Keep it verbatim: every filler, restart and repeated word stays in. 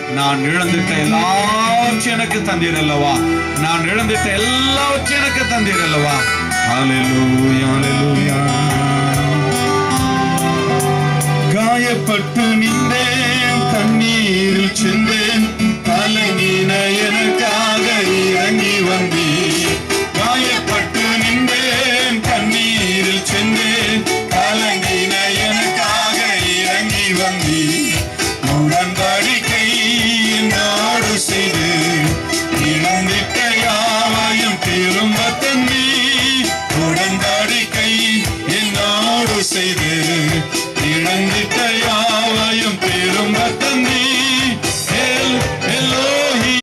நான் இழந்துட்ட எல்லாவற்றையும் எனக்கு தந்தீர் அல்லவா, நான் இழந்துட்ட எல்லாவற்றையும் எனக்கு தந்தீர் அல்லவா. ஹல்லேலூயா ஹல்லேலூயா. காயப்பட்டு நின்றேன், கண்ணீரில் சென்றேன், கலங்கின எனக்காக இறங்கி வந்தீர். காயப்பட்டு நின்றேன், கண்ணீரில் சென்றேன், கலங்கின எனக்காக இறங்கி வந்தீர். உடன்படிக்கை என்னோடு செய்து இழந்திட்ட யாவையும் திரும்ப தந்தீர்.